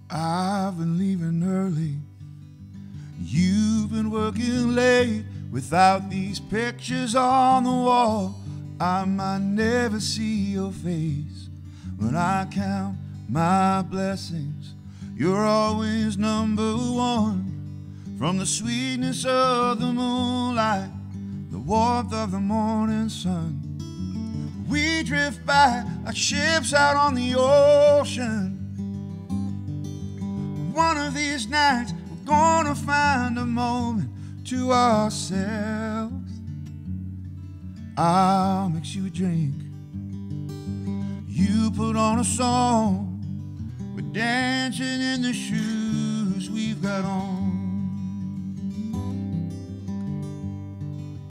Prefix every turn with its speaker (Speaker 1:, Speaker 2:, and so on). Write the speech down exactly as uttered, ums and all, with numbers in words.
Speaker 1: I've been leaving early, you've been working late. Without these pictures on the wall, I might never see your face. When I count my blessings, you're always number one. From the sweetness of the moonlight, the warmth of the morning sun, we drift by like ships out on the ocean. One of these nights we're gonna find a moment to ourselves. I'll mix you a drink, you put on a song, we're dancing in the shoes we've got on.